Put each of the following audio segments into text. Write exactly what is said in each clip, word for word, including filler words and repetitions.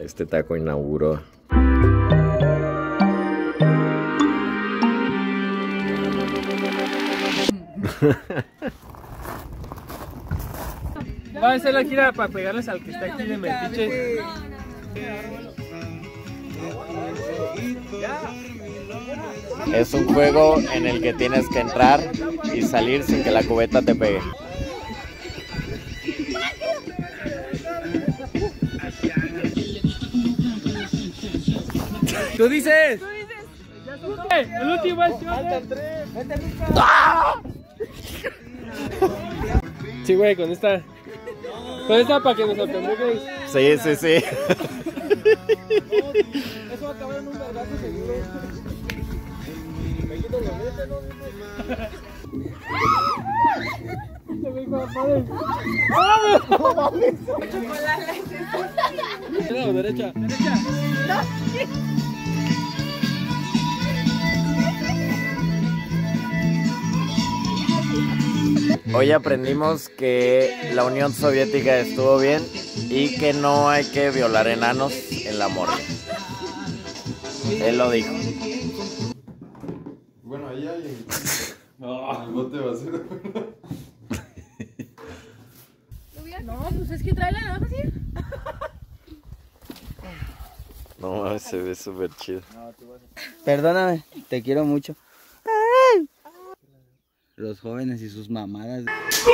Este taco inauguró. Va a hacer la gira para pegarles al que está aquí de Metiche. Es un juego en el que tienes que entrar y salir sin que la cubeta te pegue. ¿Tú dices? ¿Tú dices? El último es ¡Ah! Sí, güey, con esta. Con esta para que nos sorprendamos. Sí, sí, sí. Eso va a acabar en un vergazo seguro. Me quito los dientes, ¿no? Se me dijo, padre. ¡No mames! ¿Izquierda o derecha? Derecha. Hoy aprendimos que la Unión Soviética estuvo bien y que no hay que violar enanos en la morgue. Él lo dijo. Bueno, ahí hay. No, el bote va a ser. No, pues es que trae la navaja así. No mames, se ve súper chido. Perdóname, te quiero mucho. Los jóvenes y sus mamadas.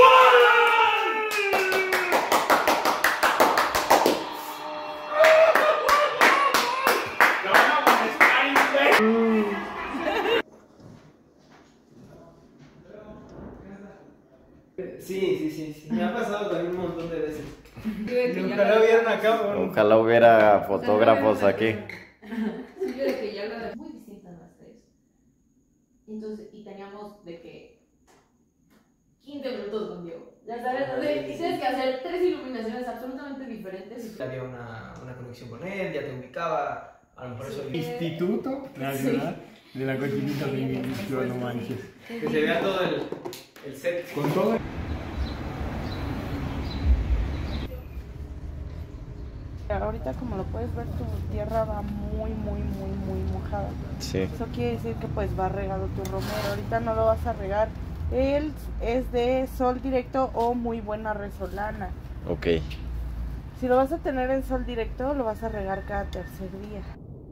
Sí, sí, sí, sí. Me ha pasado también un montón de veces. Nunca lo vieron acá, ¿no? Ojalá hubiera fotógrafos aquí. Sí, yo de que ya la muy distintas las tres. Entonces, y teníamos de que quince minutos con Diego. Ya sabes, o sea, tienes que hacer tres iluminaciones absolutamente diferentes. Había una, una conexión con él, ya te ubicaba. A lo mejor eso. Instituto Nacional de la Cochinita Primitiva, no manches. Que se vea todo el, el set. Con todo. Ahorita, como lo puedes ver, tu tierra va muy, muy, muy, muy mojada. Sí. Eso quiere decir que pues va regado tu romero. Ahorita no lo vas a regar. Él es de sol directo o muy buena resolana. Ok. Si lo vas a tener en sol directo, lo vas a regar cada tercer día.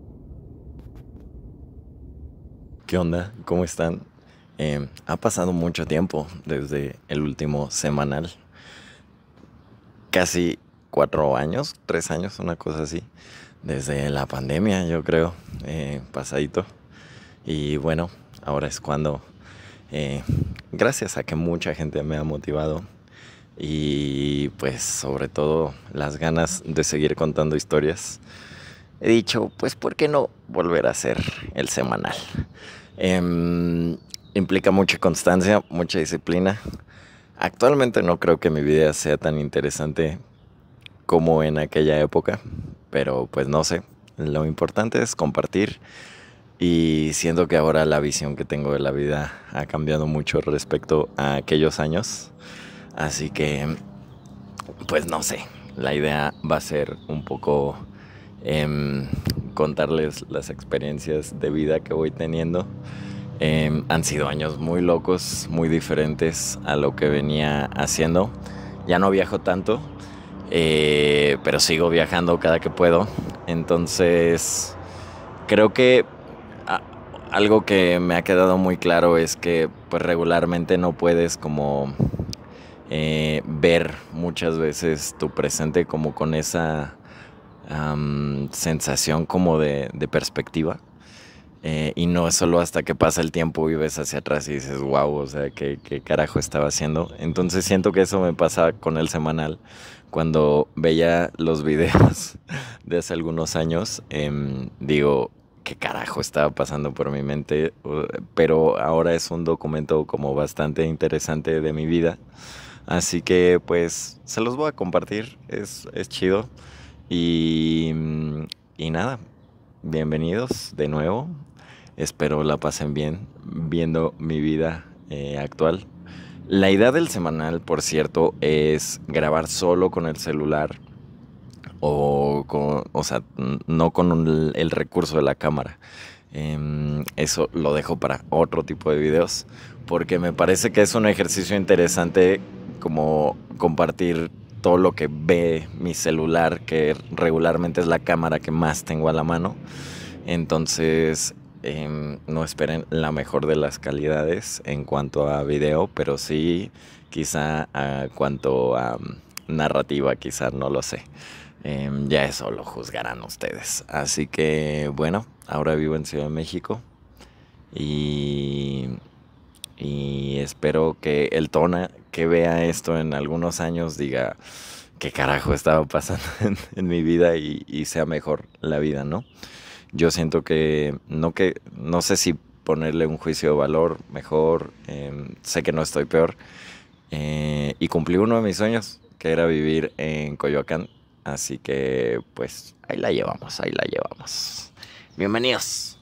¿Qué onda? ¿Cómo están? Eh, ha pasado mucho tiempo desde el último semanal. Casi cuatro años, tres años, una cosa así. Desde la pandemia, yo creo, eh, pasadito. Y bueno, ahora es cuando, eh, gracias a que mucha gente me ha motivado y pues sobre todo las ganas de seguir contando historias, he dicho, pues, ¿por qué no volver a hacer el semanal? Eh, implica mucha constancia, mucha disciplina. Actualmente no creo que mi vida sea tan interesante como en aquella época, pero pues no sé, lo importante es compartir y siento que ahora la visión que tengo de la vida ha cambiado mucho respecto a aquellos años, así que pues no sé, la idea va a ser un poco eh, contarles las experiencias de vida que voy teniendo. Eh, han sido años muy locos, muy diferentes a lo que venía haciendo. Ya no viajo tanto, eh, pero sigo viajando cada que puedo. Entonces, creo que a, algo que me ha quedado muy claro es que pues regularmente no puedes como eh, ver muchas veces tu presente como con esa um, sensación como de, de perspectiva. Eh, y no es solo hasta que pasa el tiempo y ves hacia atrás y dices, wow, o sea, ¿qué, qué carajo estaba haciendo? Entonces siento que eso me pasa con el semanal. Cuando veía los videos de hace algunos años, eh, digo, ¿qué carajo estaba pasando por mi mente? Pero ahora es un documento como bastante interesante de mi vida. Así que pues se los voy a compartir, es, es chido. Y, y nada, bienvenidos de nuevo. Espero la pasen bien viendo mi vida eh, actual. La idea del semanal, por cierto, es grabar solo con el celular o, con, o sea, no con un, el recurso de la cámara. Eh, eso lo dejo para otro tipo de videos, porque me parece que es un ejercicio interesante como compartir todo lo que ve mi celular, que regularmente es la cámara que más tengo a la mano. Entonces eh, no esperen la mejor de las calidades en cuanto a video, pero sí quizá a cuanto a um, narrativa, quizá, no lo sé. Eh, ya eso lo juzgarán ustedes. Así que bueno, ahora vivo en Ciudad de México y, y espero que el Tona que vea esto en algunos años diga qué carajo estaba pasando en, en mi vida y, y sea mejor la vida, ¿no? Yo siento que no, que no sé si ponerle un juicio de valor mejor, eh, sé que no estoy peor, eh, y cumplí uno de mis sueños, que era vivir en Coyoacán. Así que, pues, ahí la llevamos, ahí la llevamos. Bienvenidos.